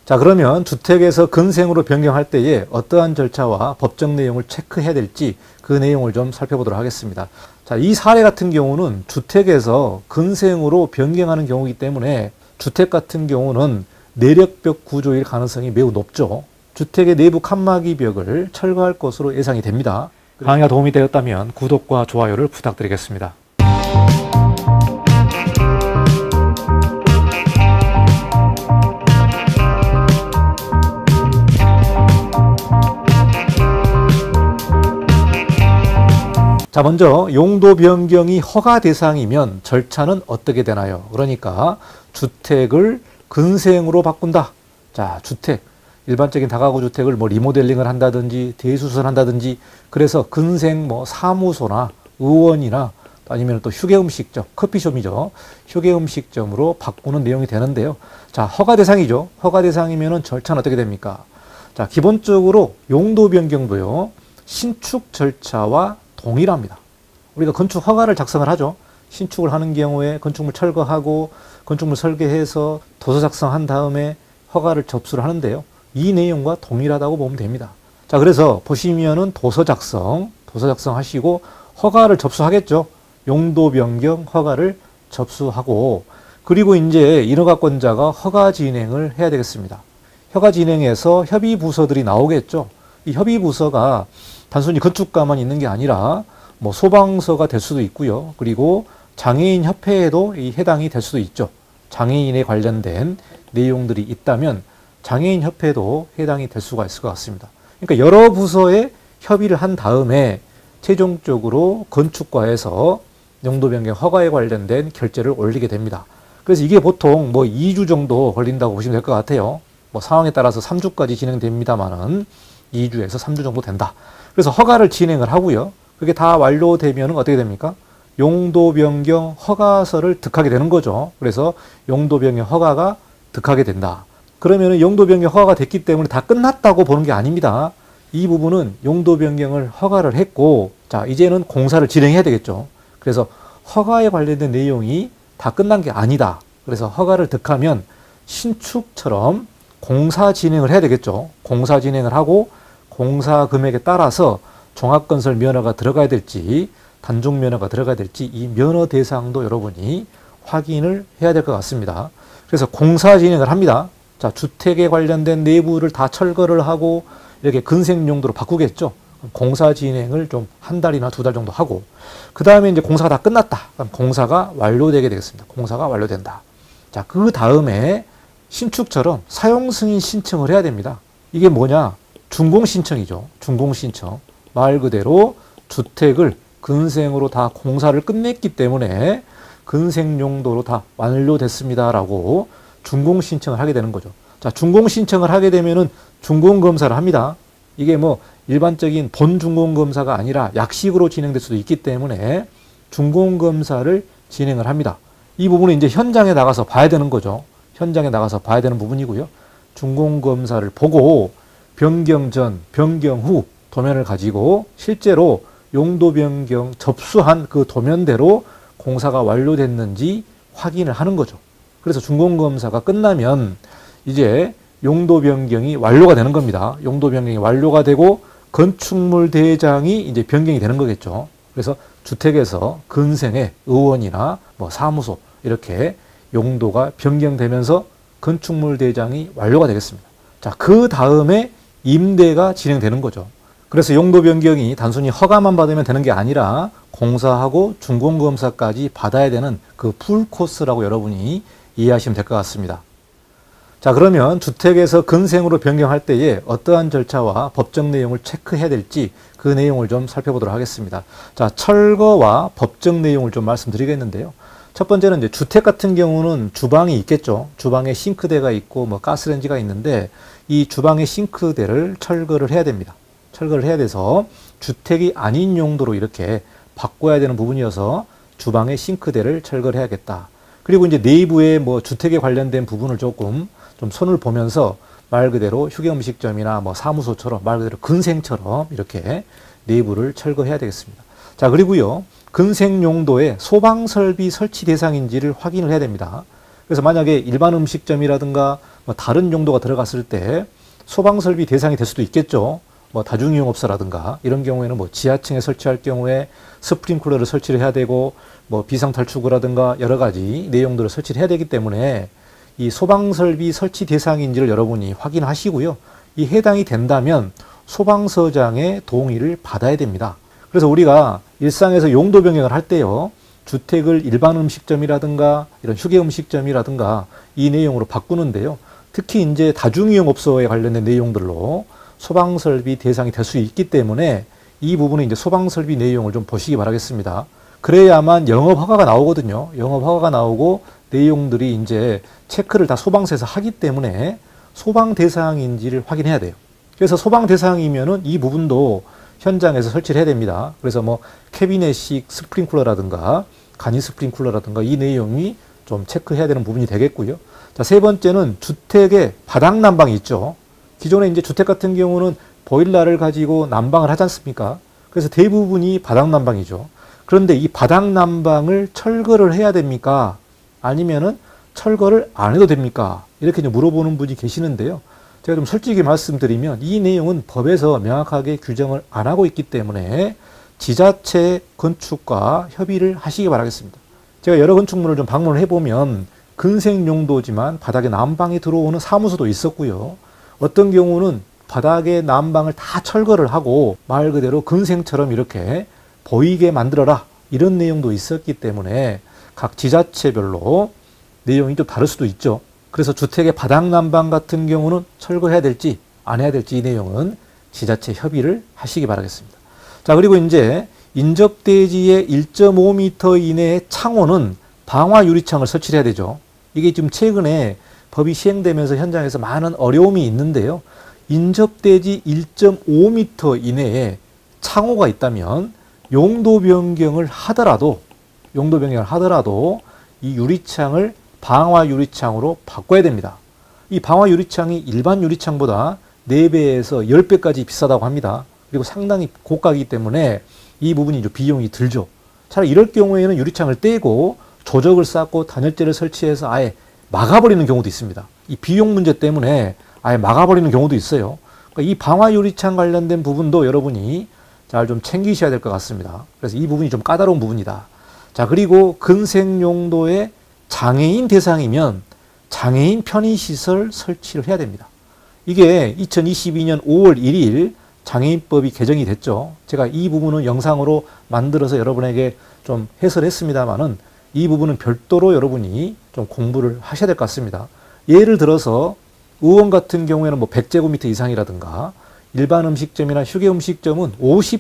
자, 그러면 주택에서 근생으로 변경할 때에 어떠한 절차와 법적 내용을 체크해야 될지 그 내용을 좀 살펴보도록 하겠습니다. 자, 이 사례 같은 경우는 주택에서 근생으로 변경하는 경우이기 때문에 주택 같은 경우는 내력벽 구조일 가능성이 매우 높죠. 주택의 내부 칸막이 벽을 철거할 것으로 예상이 됩니다. 강의가 도움이 되었다면 구독과 좋아요를 부탁드리겠습니다. 자, 먼저 용도 변경이 허가 대상이면 절차는 어떻게 되나요? 그러니까 주택을 근생으로 바꾼다. 자, 주택, 일반적인 다가구 주택을 뭐 리모델링을 한다든지 대수선한다든지 그래서 근생 뭐 사무소나 의원이나 아니면 또 휴게음식점, 커피숍이죠. 휴게음식점으로 바꾸는 내용이 되는데요. 자, 허가 대상이죠. 허가 대상이면은 절차는 어떻게 됩니까? 자, 기본적으로 용도 변경도요. 신축 절차와 동일합니다. 우리가 건축 허가를 작성을 하죠. 신축을 하는 경우에 건축물 철거하고 건축물 설계해서 도서 작성한 다음에 허가를 접수를 하는데요. 이 내용과 동일하다고 보면 됩니다. 자, 그래서 보시면은 도서 작성하시고 허가를 접수하겠죠. 용도 변경 허가를 접수하고 그리고 이제 인허가권자가 허가 진행을 해야 되겠습니다. 허가 진행해서 협의 부서들이 나오겠죠. 이 협의 부서가 단순히 건축가만 있는 게 아니라 뭐 소방서가 될 수도 있고요. 그리고 장애인 협회에도 이 해당이 될 수도 있죠. 장애인에 관련된 내용들이 있다면 장애인 협회도 해당이 될 수가 있을 것 같습니다. 그러니까 여러 부서에 협의를 한 다음에 최종적으로 건축과에서 용도 변경 허가에 관련된 결재를 올리게 됩니다. 그래서 이게 보통 뭐 2주 정도 걸린다고 보시면 될 것 같아요. 뭐 상황에 따라서 3주까지 진행됩니다만은 2주에서 3주 정도 된다. 그래서 허가를 진행을 하고요. 그게 다 완료되면 어떻게 됩니까? 용도 변경 허가서를 득하게 되는 거죠. 그래서 용도 변경 허가가 득하게 된다. 그러면 용도 변경 허가가 됐기 때문에 다 끝났다고 보는 게 아닙니다. 이 부분은 용도 변경을 허가를 했고, 자, 이제는 공사를 진행해야 되겠죠. 그래서 허가에 관련된 내용이 다 끝난 게 아니다. 그래서 허가를 득하면 신축처럼 공사 진행을 해야 되겠죠. 공사 진행을 하고 공사 금액에 따라서 종합건설 면허가 들어가야 될지 단종 면허가 들어가야 될지 이 면허 대상도 여러분이 확인을 해야 될 것 같습니다. 그래서 공사 진행을 합니다. 자, 주택에 관련된 내부를 다 철거를 하고 이렇게 근생 용도로 바꾸겠죠. 공사 진행을 좀 한 달이나 2달 정도 하고 그 다음에 이제 공사가 다 끝났다. 그럼 공사가 완료되게 되겠습니다. 공사가 완료된다. 자, 그 다음에 신축처럼 사용 승인 신청을 해야 됩니다. 이게 뭐냐? 준공 신청이죠. 준공 신청. 말 그대로 주택을 근생으로 다 공사를 끝냈기 때문에 근생 용도로 다 완료됐습니다라고 준공 신청을 하게 되는 거죠. 자, 준공 신청을 하게 되면은 준공 검사를 합니다. 이게 뭐 일반적인 본 준공 검사가 아니라 약식으로 진행될 수도 있기 때문에 준공 검사를 진행을 합니다. 이 부분은 이제 현장에 나가서 봐야 되는 거죠. 현장에 나가서 봐야 되는 부분이고요. 준공 검사를 보고 변경 전, 변경 후 도면을 가지고 실제로 용도 변경 접수한 그 도면대로 공사가 완료됐는지 확인을 하는 거죠. 그래서 준공검사가 끝나면 이제 용도 변경이 완료가 되는 겁니다. 용도 변경이 완료가 되고 건축물 대장이 이제 변경이 되는 거겠죠. 그래서 주택에서 근생의 의원이나 뭐 사무소 이렇게 용도가 변경되면서 건축물 대장이 완료가 되겠습니다. 자, 그 다음에 임대가 진행되는 거죠. 그래서 용도 변경이 단순히 허가만 받으면 되는 게 아니라 공사하고 준공검사까지 받아야 되는 그 풀코스라고 여러분이 이해하시면 될 것 같습니다. 자, 그러면 주택에서 근생으로 변경할 때에 어떠한 절차와 법적 내용을 체크해야 될지 그 내용을 좀 살펴보도록 하겠습니다. 자, 철거와 법적 내용을 좀 말씀드리겠는데요. 첫 번째는 이제 주택 같은 경우는 주방이 있겠죠. 주방에 싱크대가 있고 뭐 가스레인지가 있는데 이 주방의 싱크대를 철거를 해야 됩니다. 철거를 해야 돼서 주택이 아닌 용도로 이렇게 바꿔야 되는 부분이어서 주방의 싱크대를 철거를 해야겠다. 그리고 이제 내부에 뭐 주택에 관련된 부분을 조금 좀 손을 보면서 말 그대로 휴게음식점이나 뭐 사무소처럼 말 그대로 근생처럼 이렇게 내부를 철거해야 되겠습니다. 자, 그리고요. 근생 용도의 소방설비 설치 대상인지를 확인을 해야 됩니다. 그래서 만약에 일반 음식점이라든가 뭐 다른 용도가 들어갔을 때 소방설비 대상이 될 수도 있겠죠. 뭐 다중이용업소라든가 이런 경우에는 뭐 지하층에 설치할 경우에 스프링클러를 설치를 해야 되고 뭐 비상탈출구라든가 여러 가지 내용들을 설치를 해야 되기 때문에 이 소방설비 설치 대상인지를 여러분이 확인하시고요. 이 해당이 된다면 소방서장의 동의를 받아야 됩니다. 그래서 우리가 일상에서 용도 변경을 할 때요. 주택을 일반 음식점이라든가 이런 휴게 음식점이라든가 이 내용으로 바꾸는데요. 특히 이제 다중이용업소에 관련된 내용들로 소방설비 대상이 될 수 있기 때문에 이 부분은 이제 소방설비 내용을 좀 보시기 바라겠습니다. 그래야만 영업허가가 나오거든요. 영업허가가 나오고 내용들이 이제 체크를 다 소방서에서 하기 때문에 소방 대상인지를 확인해야 돼요. 그래서 소방 대상이면은 이 부분도 현장에서 설치를 해야 됩니다. 그래서 뭐 캐비넷식 스프링클러라든가 간이 스프링클러라든가 이 내용이 좀 체크해야 되는 부분이 되겠고요. 자, 세 번째는 주택의 바닥 난방이 있죠. 기존에 이제 주택 같은 경우는 보일러를 가지고 난방을 하지 않습니까? 그래서 대부분이 바닥 난방이죠. 그런데 이 바닥 난방을 철거를 해야 됩니까? 아니면은 철거를 안 해도 됩니까? 이렇게 이제 물어보는 분이 계시는데요. 제가 좀 솔직히 말씀드리면 이 내용은 법에서 명확하게 규정을 안 하고 있기 때문에 지자체 건축과 협의를 하시기 바라겠습니다. 제가 여러 건축물을 좀 방문을 해보면 근생용도지만 바닥에 난방이 들어오는 사무소도 있었고요. 어떤 경우는 바닥에 난방을 다 철거를 하고 말 그대로 근생처럼 이렇게 보이게 만들어라 이런 내용도 있었기 때문에 각 지자체별로 내용이 좀 다를 수도 있죠. 그래서 주택의 바닥 난방 같은 경우는 철거해야 될지 안 해야 될지 이 내용은 지자체 협의를 하시기 바라겠습니다. 자, 그리고 이제 인접대지의 1.5m 이내의 창호는 방화 유리창을 설치해야 되죠. 이게 지금 최근에 법이 시행되면서 현장에서 많은 어려움이 있는데요. 인접대지 1.5m 이내에 창호가 있다면 용도 변경을 하더라도 이 유리창을 방화 유리창으로 바꿔야 됩니다. 이 방화 유리창이 일반 유리창보다 4배에서 10배까지 비싸다고 합니다. 그리고 상당히 고가이기 때문에 이 부분이 좀 비용이 들죠. 차라리 이럴 경우에는 유리창을 떼고 조적을 쌓고 단열재를 설치해서 아예 막아버리는 경우도 있습니다. 이 비용 문제 때문에 아예 막아버리는 경우도 있어요. 그러니까 이 방화 유리창 관련된 부분도 여러분이 잘 좀 챙기셔야 될 것 같습니다. 그래서 이 부분이 좀 까다로운 부분이다. 자, 그리고 근생 용도의 장애인 대상이면 장애인 편의시설 설치를 해야 됩니다. 이게 2022년 5월 1일 장애인법이 개정이 됐죠. 제가 이 부분은 영상으로 만들어서 여러분에게 좀 해설했습니다만은 이 부분은 별도로 여러분이 좀 공부를 하셔야 될 것 같습니다. 예를 들어서 의원 같은 경우에는 뭐 100제곱미터 이상이라든가 일반 음식점이나 휴게 음식점은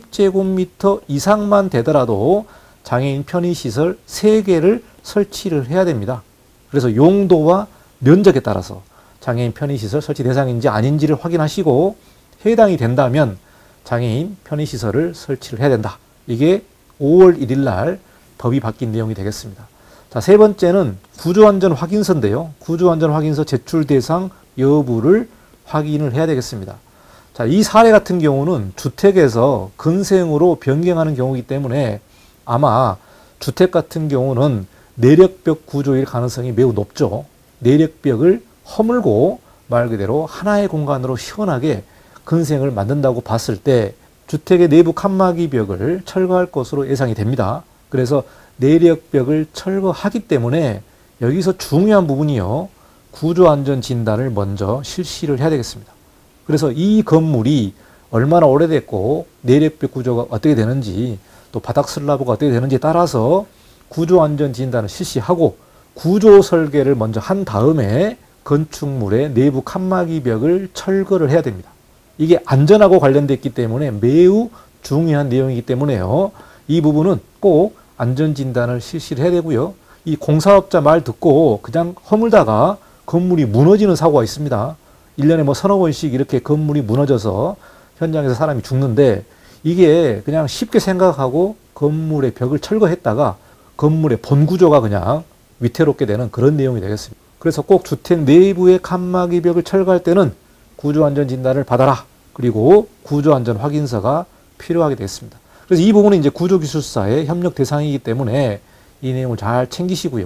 50제곱미터 이상만 되더라도 장애인 편의시설 3개를 설치를 해야 됩니다. 그래서 용도와 면적에 따라서 장애인 편의시설 설치 대상인지 아닌지를 확인하시고 해당이 된다면 장애인 편의시설을 설치를 해야 된다. 이게 5월 1일 날 법이 바뀐 내용이 되겠습니다. 자, 세 번째는 구조안전 확인서인데요. 구조안전 확인서 제출 대상 여부를 확인을 해야 되겠습니다. 자, 이 사례 같은 경우는 주택에서 근생으로 변경하는 경우이기 때문에 아마 주택 같은 경우는 내력벽 구조일 가능성이 매우 높죠. 내력벽을 허물고 말 그대로 하나의 공간으로 시원하게 근생을 만든다고 봤을 때 주택의 내부 칸막이 벽을 철거할 것으로 예상이 됩니다. 그래서 내력벽을 철거하기 때문에 여기서 중요한 부분이요. 구조안전 진단을 먼저 실시를 해야 되겠습니다. 그래서 이 건물이 얼마나 오래됐고 내력벽 구조가 어떻게 되는지 또 바닥 슬라브가 어떻게 되는지에 따라서 구조안전 진단을 실시하고 구조 설계를 먼저 한 다음에 건축물의 내부 칸막이 벽을 철거를 해야 됩니다. 이게 안전하고 관련됐기 때문에 매우 중요한 내용이기 때문에요. 이 부분은 꼭 안전진단을 실시를 해야 되고요. 이 공사업자 말 듣고 그냥 허물다가 건물이 무너지는 사고가 있습니다. 1년에 뭐 서너 번씩 이렇게 건물이 무너져서 현장에서 사람이 죽는데 이게 그냥 쉽게 생각하고 건물의 벽을 철거했다가 건물의 본 구조가 그냥 위태롭게 되는 그런 내용이 되겠습니다. 그래서 꼭 주택 내부의 칸막이 벽을 철거할 때는 구조안전진단을 받아라. 그리고 구조안전 확인서가 필요하게 되겠습니다. 그래서 이 부분은 이제 구조기술사의 협력 대상이기 때문에 이 내용을 잘 챙기시고요.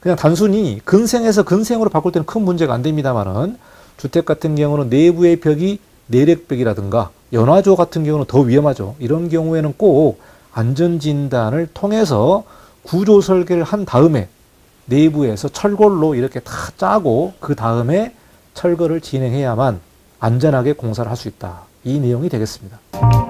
그냥 단순히 근생에서 근생으로 바꿀 때는 큰 문제가 안 됩니다만은 주택 같은 경우는 내부의 벽이 내력벽이라든가 연화조 같은 경우는 더 위험하죠. 이런 경우에는 꼭 안전진단을 통해서 구조 설계를 한 다음에 내부에서 철골로 이렇게 다 짜고 그 다음에 철거를 진행해야만 안전하게 공사를 할 수 있다. 이 내용이 되겠습니다.